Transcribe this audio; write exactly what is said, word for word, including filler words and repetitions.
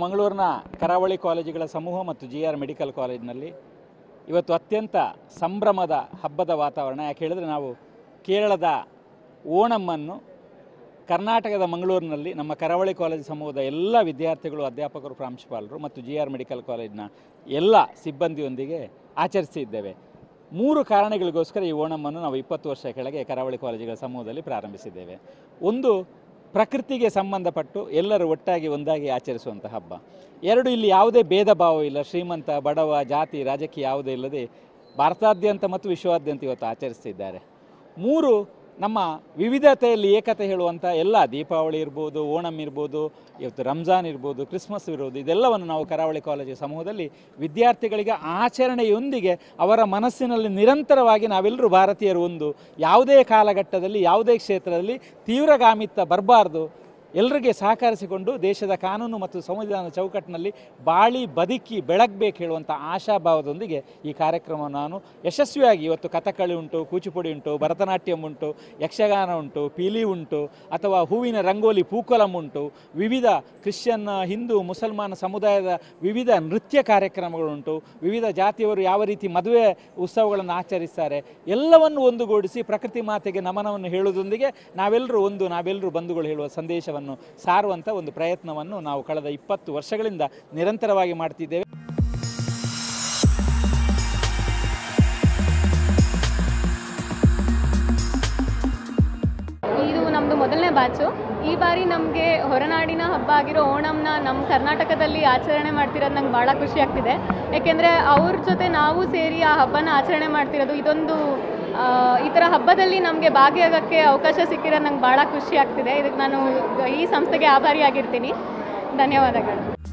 ಮಂಗಳೂರಿನ ಕರಾವಳಿ ಕಾಲೇಜುಗಳ ಸಮೂಹ ಮತ್ತು ಜಿ ಆರ್ ಮೆಡಿಕಲ್ ಕಾಲೇಜಿನಲ್ಲಿ ಇವತ್ತು ಅತ್ಯಂತ ಸಂಭ್ರಮದ ಹಬ್ಬದ ವಾತಾವರಣ. ಯಾಕೆ ಹೇಳಿದರೆ ನಾವು ಕೇರಳದ ಓಣಮ್ಮನ್ನು ಕರ್ನಾಟಕದ ಮಂಗಳೂರಿನಲ್ಲಿ ನಮ್ಮ ಕರಾವಳಿ ಕಾಲೇಜು ಸಮೂಹದ ಎಲ್ಲ ವಿದ್ಯಾರ್ಥಿಗಳು, ಅಧ್ಯಾಪಕರು, ಪ್ರಾಂಶುಪಾಲರು ಮತ್ತು ಜಿ ಆರ್ ಮೆಡಿಕಲ್ ಕಾಲೇಜಿನ ಎಲ್ಲ ಸಿಬ್ಬಂದಿಯೊಂದಿಗೆ ಆಚರಿಸಿದ್ದೇವೆ. ಮೂರು ಕಾರಣಗಳಿಗೋಸ್ಕರ ಈ ಓಣಮ್ಮನ್ನು ನಾವು ಇಪ್ಪತ್ತು ವರ್ಷ ಕೆಳಗೆ ಕರಾವಳಿ ಕಾಲೇಜುಗಳ ಸಮೂಹದಲ್ಲಿ ಪ್ರಾರಂಭಿಸಿದ್ದೇವೆ. ಒಂದು, ಪ್ರಕೃತಿಗೆ ಸಂಬಂಧಪಟ್ಟು ಎಲ್ಲರೂ ಒಟ್ಟಾಗಿ ಒಂದಾಗಿ ಆಚರಿಸುವಂಥ ಹಬ್ಬ. ಎರಡು, ಇಲ್ಲಿ ಯಾವುದೇ ಭೇದ ಭಾವ ಇಲ್ಲ, ಶ್ರೀಮಂತ ಬಡವ ಜಾತಿ ರಾಜಕೀಯ ಯಾವುದೇ ಇಲ್ಲದೆ ಭಾರತಾದ್ಯಂತ ಮತ್ತು ವಿಶ್ವಾದ್ಯಂತ ಇವತ್ತು ಆಚರಿಸ್ತಿದ್ದಾರೆ. ಮೂರು, ನಮ್ಮ ವಿವಿಧತೆಯಲ್ಲಿ ಏಕತೆ ಹೇಳುವಂಥ ಎಲ್ಲ, ದೀಪಾವಳಿ ಇರ್ಬೋದು, ಓಣಂ ಇರ್ಬೋದು, ಇವತ್ತು ರಂಜಾನ್ ಇರ್ಬೋದು, ಕ್ರಿಸ್ಮಸ್ ಇರ್ಬೋದು, ಇದೆಲ್ಲವನ್ನು ನಾವು ಕರಾವಳಿ ಕಾಲೇಜು ಸಮೂಹದಲ್ಲಿ ವಿದ್ಯಾರ್ಥಿಗಳಿಗೆ ಆಚರಣೆಯೊಂದಿಗೆ ಅವರ ಮನಸ್ಸಿನಲ್ಲಿ ನಿರಂತರವಾಗಿ ನಾವೆಲ್ಲರೂ ಭಾರತೀಯರು ಒಂದು, ಯಾವುದೇ ಕಾಲಘಟ್ಟದಲ್ಲಿ ಯಾವುದೇ ಕ್ಷೇತ್ರದಲ್ಲಿ ತೀವ್ರಗಾಮಿತ್ವ ಬರಬಾರ್ದು, ಎಲ್ಲರಿಗೆ ಸಹಕರಿಸಿಕೊಂಡು ದೇಶದ ಕಾನೂನು ಮತ್ತು ಸಂವಿಧಾನ ಚೌಕಟ್ಟಿನಲ್ಲಿ ಬಾಳಿ ಬದುಕಿ ಬೆಳಗಬೇಕು ಹೇಳುವಂಥ ಆಶಾಭಾವದೊಂದಿಗೆ ಈ ಕಾರ್ಯಕ್ರಮವನ್ನು ನಾನು ಯಶಸ್ವಿಯಾಗಿ, ಇವತ್ತು ಕಥಕ್ಕಳಿ ಉಂಟು, ಕೂಚಿಪುಡಿ ಉಂಟು, ಭರತನಾಟ್ಯಂ ಉಂಟು, ಯಕ್ಷಗಾನ ಉಂಟು, ಪೀಲಿ ಉಂಟು, ಅಥವಾ ಹೂವಿನ ರಂಗೋಲಿ ಪೂಕೋಲಂ ಉಂಟು, ವಿವಿಧ ಕ್ರಿಶ್ಚಿಯನ್, ಹಿಂದೂ, ಮುಸಲ್ಮಾನ ಸಮುದಾಯದ ವಿವಿಧ ನೃತ್ಯ ಕಾರ್ಯಕ್ರಮಗಳುಂಟು, ವಿವಿಧ ಜಾತಿಯವರು ಯಾವ ರೀತಿ ಮದುವೆ ಉತ್ಸವಗಳನ್ನು ಆಚರಿಸ್ತಾರೆ, ಎಲ್ಲವನ್ನು ಒಂದುಗೂಡಿಸಿ ಪ್ರಕೃತಿ ಮಾತೆಗೆ ನಮನವನ್ನು ಹೇಳುವುದರೊಂದಿಗೆ ನಾವೆಲ್ಲರೂ ಒಂದು, ನಾವೆಲ್ಲರೂ ಬಂಧುಗಳು ಹೇಳುವ ಸಂದೇಶವನ್ನು ಸಾರುವಂಥ ಒಂದು ಪ್ರಯತ್ನವನ್ನು ನಾವು ಕಳೆದ ಇಪ್ಪತ್ತು ವರ್ಷಗಳಿಂದ ನಿರಂತರವಾಗಿ ಮಾಡ್ತಿದ್ದೇವೆ. ಇದು ನಮ್ಮದು ಮೊದಲನೇ ಬ್ಯಾಚು. ಈ ಬಾರಿ ನಮಗೆ ಹೊರನಾಡಿನ ಹಬ್ಬ ಆಗಿರೋ ಓಣಂನ ನಮ್ಮ ಕರ್ನಾಟಕದಲ್ಲಿ ಆಚರಣೆ ಮಾಡ್ತಿರೋದು ನಂಗೆ ಭಾಳ ಖುಷಿ ಆಗ್ತಿದೆ. ಏಕೆಂದರೆ ಅವ್ರ ಜೊತೆ ನಾವು ಸೇರಿ ಆ ಹಬ್ಬನ ಆಚರಣೆ ಮಾಡ್ತಿರೋದು, ಇದೊಂದು ಈ ಥರ ಹಬ್ಬದಲ್ಲಿ ನಮಗೆ ಭಾಗಿಯಾಗೋಕ್ಕೆ ಅವಕಾಶ ಸಿಕ್ಕಿರೋದು ನಂಗೆ ಭಾಳ ಖುಷಿ ಆಗ್ತಿದೆ. ಇದಕ್ಕೆ ನಾನು ಈ ಸಂಸ್ಥೆಗೆ ಆಭಾರಿಯಾಗಿರ್ತೀನಿ. ಧನ್ಯವಾದಗಳು.